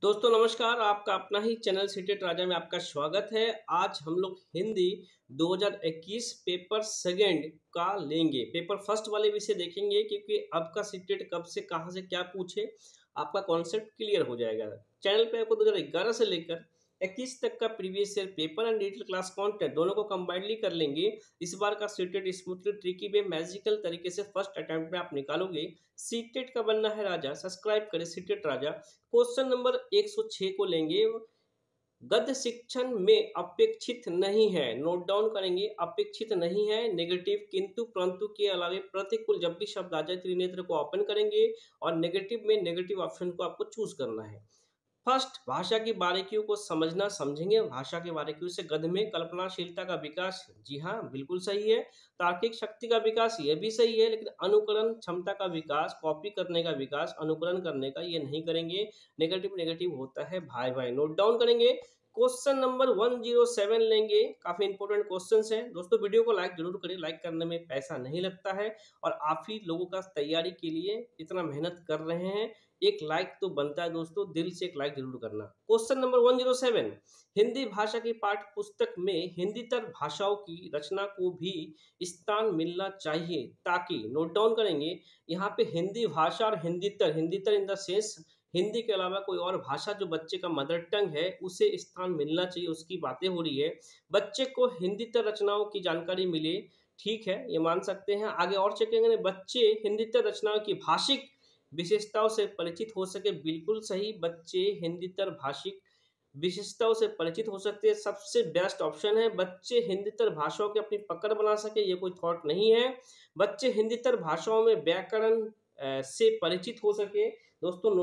दोस्तों नमस्कार, आपका अपना ही चैनल सीटेट राजा में आपका स्वागत है। आज हम लोग हिंदी 2021 पेपर सेकंड का लेंगे। पेपर फर्स्ट वाले विषय देखेंगे क्योंकि आपका सीटेट कब से कहां से क्या पूछे आपका कॉन्सेप्ट क्लियर हो जाएगा। चैनल पे आपको 2011 से लेकर 21 तक का previous year paper and detail class content दोनों को कंबाइनली कर लेंगे। इस बार का CTET smoothly tricky way magical तरीके से फर्स्ट अटेम्प्ट में आप निकालोगे। सीटेट का बनना है राजा, सब्सक्राइब करें सीटेट राजा। क्वेश्चन नंबर 106 को लेंगे। गद्य शिक्षण में अपेक्षित नहीं है, नोट डाउन करेंगे, अपेक्षित नहीं है नेगेटिव किंतु परंतु के अलावे प्रतिकूल जब भी शब्द आ जाए त्रिनेत्र को ओपन करेंगे और नेगेटिव में नेगेटिव ऑप्शन को आपको चूज करना है। फर्स्ट, भाषा की बारीकियों को समझना समझेंगे। भाषा की बारीकियों से गद्य में कल्पनाशीलता का विकास, जी हाँ बिल्कुल सही है। तार्किक शक्ति का विकास, ये भी सही है, लेकिन अनुकरण क्षमता का विकास, कॉपी करने का विकास, अनुकरण करने का ये नहीं करेंगे। नेगेटिव नेगेटिव होता है भाई भाई, नोट डाउन करेंगे। क्वेश्चन नंबर 107 लेंगे। काफी इंपॉर्टेंट क्वेश्चंस हैं दोस्तों। वीडियो को लाइक जरूर करें, लाइक करने में पैसा नहीं लगता है और आप ही लोगों का तैयारी के लिए इतना मेहनत कर रहे हैं, एक लाइक तो बनता है दोस्तों, दिल से एक लाइक जरूर करना। क्वेश्चन नंबर 107, हिंदी भाषा की पाठ्य पुस्तक में हिंदीतर भाषाओं की रचना को भी स्थान मिलना चाहिए ताकि, नोट डाउन करेंगे, यहाँ पे हिंदी भाषा और हिंदीतर, हिंदीतर इन द सेंस हिंदी के अलावा कोई और भाषा जो बच्चे का मदर टंग है उसे स्थान मिलना चाहिए, उसकी बातें हो रही है। बच्चे को हिंदीतर रचनाओं की जानकारी मिले, ठीक है, ये मान सकते हैं। आगे और चेक करेंगे, बच्चे हिंदीतर रचनाओं की भाषिक विशेषताओं से परिचित हो सके, बिल्कुल सही। बच्चे हिंदीतर भाषिक विशेषताओं से परिचित हो सकते हैं, सबसे बेस्ट ऑप्शन है। बच्चे हिंदीतर भाषाओं की अपनी पकड़ बना सके, ये कोई थॉट नहीं है। बच्चे हिंदीतर भाषाओं में व्याकरण से परिचित हो सके। दोस्तों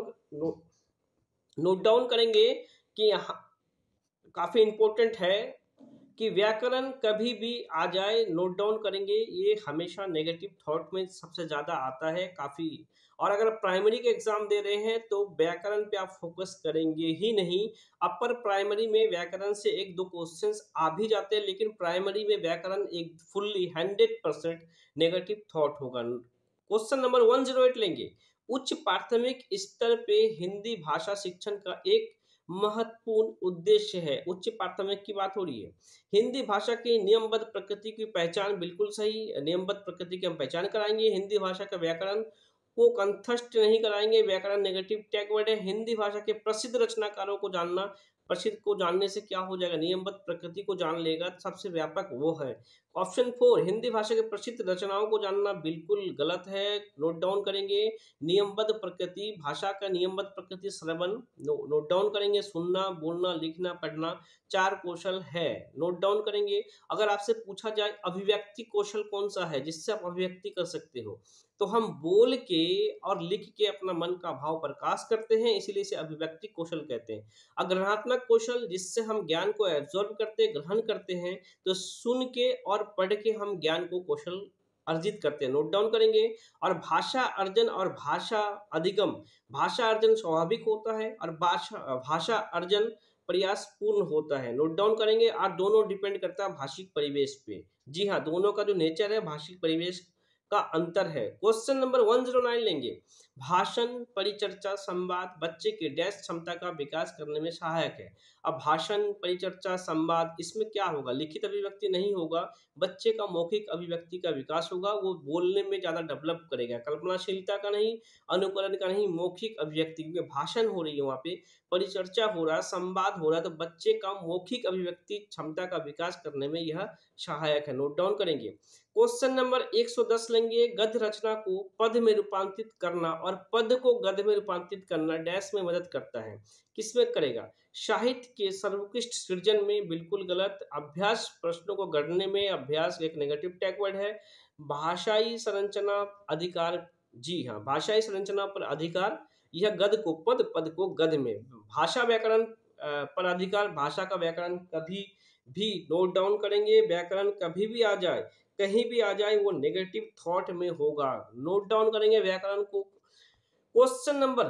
नोट डाउन करेंगे कि यहाँ काफी इंपॉर्टेंट है कि व्याकरण कभी भी आ जाए, नोट डाउन करेंगे, ये हमेशा नेगेटिव थॉट में सबसे ज्यादा आता है काफी। और अगर प्राइमरी के एग्जाम दे रहे हैं तो व्याकरण पे आप फोकस करेंगे ही नहीं। अपर प्राइमरी में व्याकरण से एक दो क्वेश्चंस आ भी जाते हैं, लेकिन प्राइमरी में व्याकरण एक फुल्ली 100% नेगेटिव थॉट होगा। क्वेश्चन नंबर 108 लेंगे। उच्च प्राथमिक स्तर पे हिंदी भाषा शिक्षण का एक महत्वपूर्ण उद्देश्य है, उच्च प्राथमिक की बात हो रही है। हिंदी भाषा की नियमबद्ध प्रकृति की पहचान, बिल्कुल सही, नियमबद्ध प्रकृति की हम पहचान कराएंगे। हिंदी भाषा का व्याकरण को कंठस्थ नहीं कराएंगे, व्याकरण नेगेटिव टैग वर्ड है। हिंदी भाषा के प्रसिद्ध रचनाकारों को जानना, प्रसिद्ध को जानने से क्या हो जाएगा, नियमबद्ध प्रकृति को जान लेगा, सबसे व्यापक वो है। ऑप्शन 4, हिंदी भाषा के प्रसिद्ध रचनाओं को जानना बिल्कुल गलत है, नोट डाउन करेंगे। नियमबद्ध प्रकृति, भाषा का नियमबद्ध प्रकृति श्रवण, नोट डाउन करेंगे। सुनना, बोलना, लिखना, पढ़ना, 4 कौशल है, नोट डाउन करेंगे। अगर आपसे पूछा जाए अभिव्यक्ति कौशल कौन सा है जिससे आप अभिव्यक्ति कर सकते हो, तो हम बोल के और लिख के अपना मन का भाव प्रकाश करते हैं, इसीलिए इसे अभिव्यक्ति कौशल कहते हैं। अग्रहणात्मक कौशल, जिससे हम ज्ञान को एब्जॉर्ब करते, ग्रहण करते हैं, तो सुन के और पढ़ के हम ज्ञान को कौशल अर्जित करते हैं, नोट डाउन करेंगे। और भाषा अर्जन और भाषा अधिगम, भाषा अर्जन स्वाभाविक होता है और भाषा अर्जन प्रयास पूर्ण होता है, नोट डाउन करेंगे। और दोनों डिपेंड करता है भाषिक परिवेश पे, जी हाँ, दोनों का जो नेचर है भाषिक परिवेश का अंतर है। क्वेश्चन नंबर 109 लेंगे। भाषण, परिचर्चा, संवाद बच्चे के डैश क्षमता का विकास करने में सहायक है। अब भाषण, परिचर्चा, संवाद, इसमें क्या होगा, लिखित अभिव्यक्ति नहीं होगा, बच्चे का मौखिक अभिव्यक्ति का विकास होगा, वो बोलने में ज्यादा डेवलप करेगा, कल्पनाशीलता का नहीं, अनुकरण का नहीं, मौखिक अभिव्यक्ति, क्योंकि भाषण हो रही है वहां पे, परिचर्चा हो रहा है, संवाद हो रहा है, तो बच्चे का मौखिक अभिव्यक्ति क्षमता का विकास करने में यह सहायक है, नोट डाउन करेंगे। क्वेश्चन नंबर 110 लेंगे। गद्य रचना को पद में रूपांतरित करना और पद को गद्य में रूपांतरित करना डैश में मदद करता है, किसमें करेगा, साहित्य के सर्वोत्कृष्ट सृजन में, बिल्कुल गलत। अभ्यास प्रश्नों को गढ़ने में, अभ्यास एक नेगेटिव टैग वर्ड है। भाषाई संरचना अधिकार, जी हाँ, भाषाई संरचना पर अधिकार, यह गद्य को पद, पद को गद्य में। भाषा व्याकरण पर अधिकार, भाषा का व्याकरण कभी भी, नोट डाउन करेंगे, व्याकरण कभी भी आ जाए, कहीं भी आ जाए, वो नेगेटिव थॉट में होगा, नोट डाउन करेंगे व्याकरण को। क्वेश्चन नंबर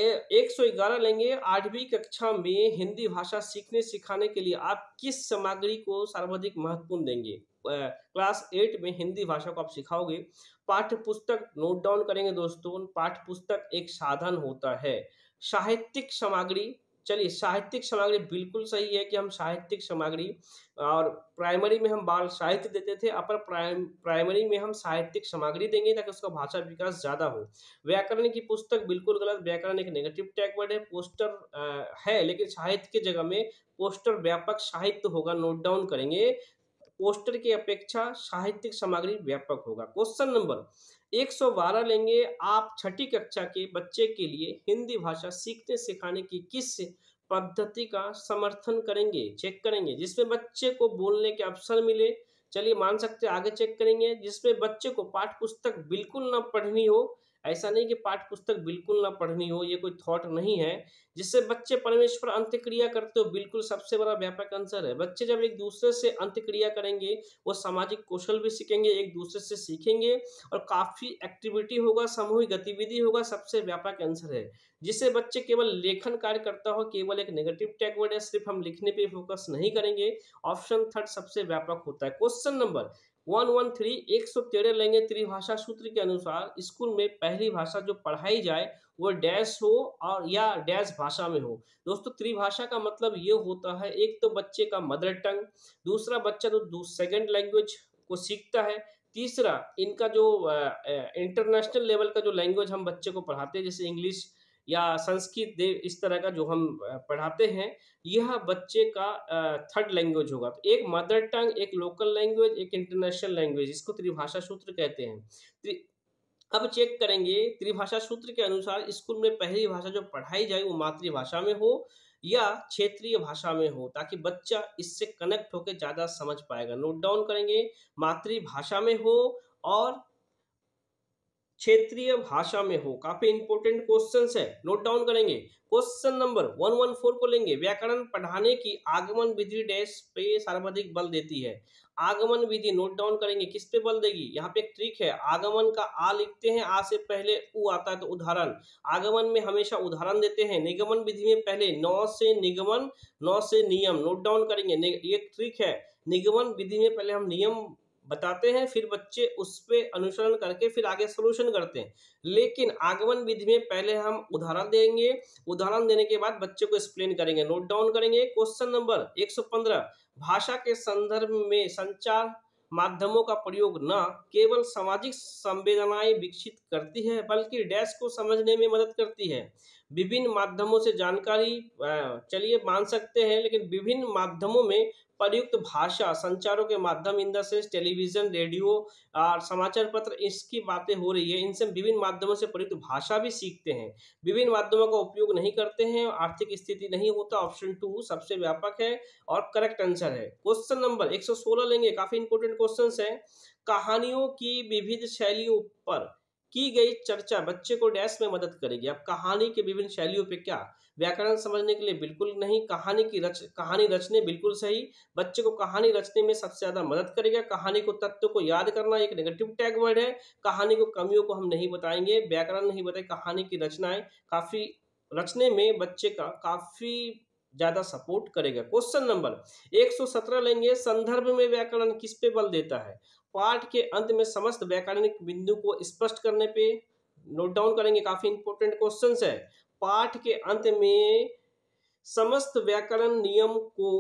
111 लेंगे। 8वीं कक्षा में हिंदी भाषा सीखने सिखाने के लिए आप किस सामग्री को सर्वाधिक महत्वपूर्ण देंगे। क्लास 8 में हिंदी भाषा को आप सिखाओगे। पाठ्य पुस्तक, नोट डाउन करेंगे दोस्तों, पाठ्य पुस्तक एक साधन होता है, साहित्यिक सामग्री, चलिए साहित्यिक सामग्री बिल्कुल सही है कि हम साहित्यिक सामग्री, और प्राइमरी में हम बाल साहित्य देते थे, अपर प्राइमरी में हम साहित्यिक सामग्री देंगे ताकि उसका भाषा विकास ज़्यादा हो। व्याकरण की पुस्तक बिल्कुल गलत, व्याकरण एक नेगेटिव टैग वर्ड है, पोस्टर है लेकिन साहित्य की जगह में पोस्टर व्यापक साहित्य होगा, नोट डाउन करेंगे। पोस्टर की अपेक्षा साहित्यिक सामग्री व्यापक होगा। क्वेश्चन नंबर 112 लेंगे। आप छठी कक्षा के बच्चे के लिए हिंदी भाषा सीखने सिखाने की किस पद्धति का समर्थन करेंगे, चेक करेंगे जिसमें बच्चे को बोलने के अवसर मिले। चलिए मान सकते हैं, आगे चेक करेंगे जिसमें बच्चे को पाठ्य पुस्तक बिल्कुल ना पढ़नी हो। ऐसा नहीं कि पाठ्य पुस्तक बिल्कुल ना पढ़नी हो, ये कोई थॉट नहीं है। जिससे बच्चे परमेश्वर अंत्यक्रिया करते हो, बिल्कुल सबसे बड़ा व्यापक आंसर है। बच्चे जब एक दूसरे से अंत्यक्रिया करेंगे, वो सामाजिक कौशल भी सीखेंगे, एक दूसरे से सीखेंगे, और काफी एक्टिविटी होगा, सामूहिक गतिविधि होगा, सबसे व्यापक आंसर है। जिससे बच्चे केवल लेखन कार्य करता हो, केवल एक नेगेटिव टैग वर्ड है, सिर्फ हम लिखने पे फोकस नहीं करेंगे। ऑप्शन थर्ड सबसे व्यापक होता है। क्वेश्चन नंबर 113 113 लेंगे। त्रिभाषा सूत्र के अनुसार स्कूल में पहली भाषा जो पढ़ाई जाए वो डैश हो और या डैश भाषा में हो। दोस्तों त्रिभाषा का मतलब ये होता है, एक तो बच्चे का मदर टंग, दूसरा बच्चा तो सेकंड लैंग्वेज को सीखता है, तीसरा इनका जो इंटरनेशनल लेवल का जो लैंग्वेज हम बच्चे को पढ़ाते हैं जैसे इंग्लिश या संस्कृत देव, इस तरह का जो हम पढ़ाते हैं, यह बच्चे का थर्ड लैंग्वेज होगा। तो एक मदर टंग, एक लोकल लैंग्वेज, एक इंटरनेशनल लैंग्वेज, इसको त्रिभाषा सूत्र कहते हैं। अब चेक करेंगे त्रिभाषा सूत्र के अनुसार स्कूल में पहली भाषा जो पढ़ाई जाए वो मातृभाषा में हो या क्षेत्रीय भाषा में हो, ताकि बच्चा इससे कनेक्ट होकर ज्यादा समझ पाएगा। नोट डाउन करेंगे, मातृभाषा में हो और क्षेत्रीय भाषा में हो। काफी इंपॉर्टेंट क्वेश्चंस है, नोट डाउन करेंगे। क्वेश्चन नंबर 114 को लेंगे। व्याकरण पढ़ाने की आगमन विधि डैश पे सर्वाधिक बल देती है। आगमन विधि नोट डाउन करेंगे, किस पे बल देगी। यहाँ पे एक ट्रिक है, आगमन का आ लिखते हैं, आ से पहले उ आता है तो उदाहरण। आगमन में हमेशा उदाहरण देते हैं। निगमन विधि में पहले नौ से निगमन, नौ से नियम। नोट डाउन करेंगे, एक ट्रिक है। निगमन विधि में पहले हम नियम बताते हैं, फिर बच्चे उस पे अनुसरण करके फिर आगे सॉल्यूशन करते हैं। लेकिन आगमन विधि में पहले हम उदाहरण देंगे, उदाहरण देने के बाद बच्चे को एक्सप्लेन करेंगे। नोट डाउन करेंगे। क्वेश्चन नंबर 115, भाषा के संदर्भ में संचार माध्यमों का प्रयोग न केवल सामाजिक संवेदनाएं विकसित करती है बल्कि डैश को समझने में मदद करती है। विभिन्न माध्यमों से जानकारी, चलिए मान सकते हैं, लेकिन विभिन्न माध्यमों में प्रयुक्त भाषा, संचारों के माध्यम in the sense television, radio और समाचार पत्र, इसकी बातें हो रही है। इनसे विभिन्न माध्यमों से प्रयुक्त भाषा भी सीखते हैं। विभिन्न माध्यमों का उपयोग नहीं करते हैं, आर्थिक स्थिति नहीं होता। ऑप्शन 2 सबसे व्यापक है और करेक्ट आंसर है। क्वेश्चन नंबर 116 लेंगे, काफी इंपोर्टेंट क्वेश्चन है। कहानियों की विविध शैलियों पर की गई चर्चा बच्चे को डैश में मदद करेगी। अब कहानी के विभिन्न शैलियों पे क्या, व्याकरण समझने के लिए बिल्कुल नहीं, कहानी रचने बिल्कुल सही। बच्चे को कहानी रचने में सबसे ज्यादा मदद करेगा। कहानी को तत्व को याद करना एक नेगेटिव टैग वर्ड है। कहानी को कमियों को हम नहीं बताएंगे, व्याकरण नहीं बताए, कहानी की रचनाएं काफी रचने में बच्चे का काफी ज्यादा सपोर्ट करेगा। क्वेश्चन नंबर 117 लेंगे। संदर्भ में व्याकरण किस पे बल देता है। पाठ के अंत में समस्त व्याकरणिक बिंदु को स्पष्ट करने पे। नोट डाउन करेंगे, काफी इंपोर्टेंट क्वेश्चंस है। पाठ के अंत में समस्त व्याकरण नियम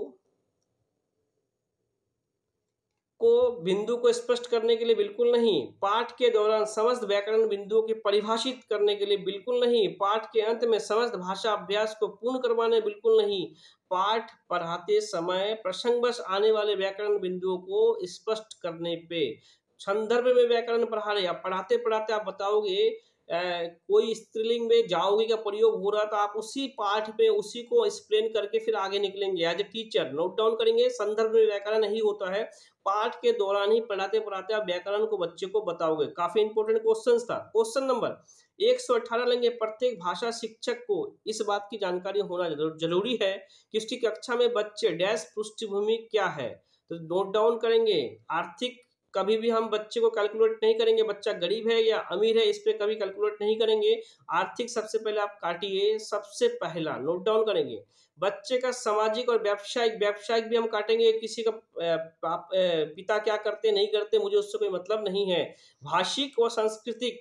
को बिंदु को स्पष्ट करने के लिए बिल्कुल नहीं। पाठ के दौरान समस्त व्याकरण बिंदुओं की परिभाषित करने के लिए बिल्कुल नहीं। पाठ के अंत में समस्त भाषा अभ्यास को पूर्ण करवाने बिल्कुल नहीं। पाठ पढ़ाते समय प्रसंगवश आने वाले व्याकरण बिंदुओं को स्पष्ट करने पे। संदर्भ में व्याकरण पढ़ा रहे, आप पढ़ाते पढ़ाते आप बताओगे कोई स्त्रीलिंग में जाओगे का प्रयोग हो रहा, तो आप उसी पाठ पे उसी को एक्सप्लेन करके फिर आगे निकलेंगे as a teacher. Note down करेंगे, संदर्भ में व्याकरण नहीं होता है, पाठ के दौरान ही पढ़ाते पढ़ाते आप व्याकरण को बच्चे को बताओगे। काफी इंपोर्टेंट क्वेश्चन था। क्वेश्चन नंबर 118 लेंगे। प्रत्येक भाषा शिक्षक को इस बात की जानकारी होना जरूरी है कि उसकी कक्षा में बच्चे डैश पृष्ठभूमि क्या है। तो नोट डाउन करेंगे। आर्थिक कभी भी हम बच्चे को कैलकुलेट नहीं करेंगे, बच्चा गरीब है या अमीर है इस पे कभी कैलकुलेट नहीं करेंगे। आर्थिक सबसे पहले आप काटिए, सबसे पहला नोट डाउन करेंगे। बच्चे का सामाजिक और व्यावसायिक भी हम काटेंगे। किसी का पिता क्या करते नहीं करते मुझे उससे कोई मतलब नहीं है। भाषिक और सांस्कृतिक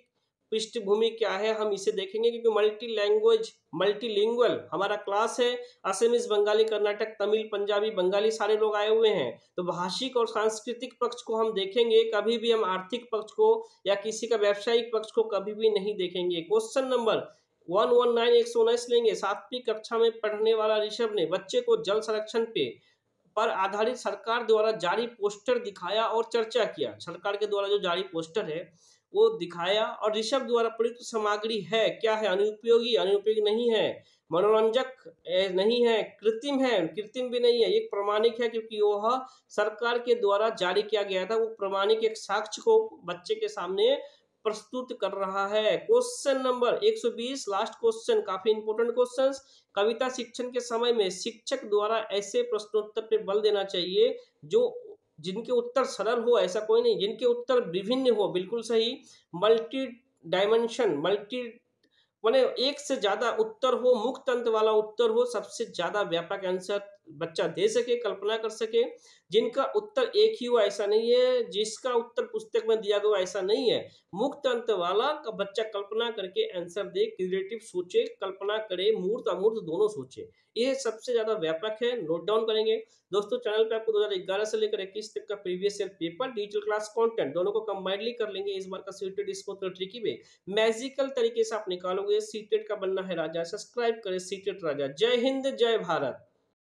पृष्ठभूमि क्या है हम इसे देखेंगे, क्योंकि मल्टी लैंग्वेज मल्टीलिंगुअल हमारा क्लास है। असमीज, बंगाली, कर्नाटक, तमिल, पंजाबी, बंगाली सारे लोग आए हुए हैं। तो भाषिक और सांस्कृतिक पक्ष को हम देखेंगे, कभी भी हम आर्थिक पक्ष को या किसी का व्यावसायिक पक्ष को कभी भी नहीं देखेंगे। क्वेश्चन नंबर 119 लेंगे। 7वीं कक्षा में पढ़ने वाला ऋषभ ने बच्चे को जल संरक्षण पर आधारित सरकार द्वारा जारी पोस्टर दिखाया और चर्चा किया। सरकार के द्वारा जो जारी पोस्टर है वो दिखाया, और ऋषभ द्वारा प्रयुक्त सामग्री है क्या है? अनुपयोगी, अनुपयोगी नहीं है। मनोरंजक नहीं है। कृत्रिम है, कृत्रिम भी नहीं है। एक प्रमाणिक है, क्योंकि वह सरकार के द्वारा जारी किया गया था। वो प्रमाणिक एक साक्ष्य को बच्चे के सामने प्रस्तुत कर रहा है। क्वेश्चन नंबर 120 लास्ट क्वेश्चन, काफी इंपोर्टेंट क्वेश्चन। कविता शिक्षण के समय में शिक्षक द्वारा ऐसे प्रश्नोत्तर पे बल देना चाहिए जो जिनके उत्तर सरल हो, ऐसा कोई नहीं, जिनके उत्तर विभिन्न हो, बिल्कुल सही। मल्टी डायमेंशन, मल्टी माने एक से ज्यादा उत्तर हो, मुक्त अंत वाला उत्तर हो, सबसे ज्यादा व्यापक आंसर बच्चा दे सके, कल्पना कर सके। जिनका उत्तर एक ही हो ऐसा नहीं है, जिसका उत्तर पुस्तक में दिया गया ऐसा नहीं है। मुक्त अंत वाला का बच्चा कल्पना करके आंसर दे, क्रिएटिव सोचे, कल्पना करे, मूर्त अमूर्त दोनों सोचे। ये सबसे ज्यादा व्यापक है, नोट डाउन करेंगे। दोस्तों चैनल पे आपको 2011 से लेकर 21 तक का previous year paper, digital class content दोनों को कंबाइनली कर लेंगे। इस बार का सीटेट इसको तो ट्रिकी वे मैजिकल तरीके से आप निकालोगे। सीटेट का बनना है राजा, सब्सक्राइब करें सीटेट राजा। जय हिंद, जय भारत।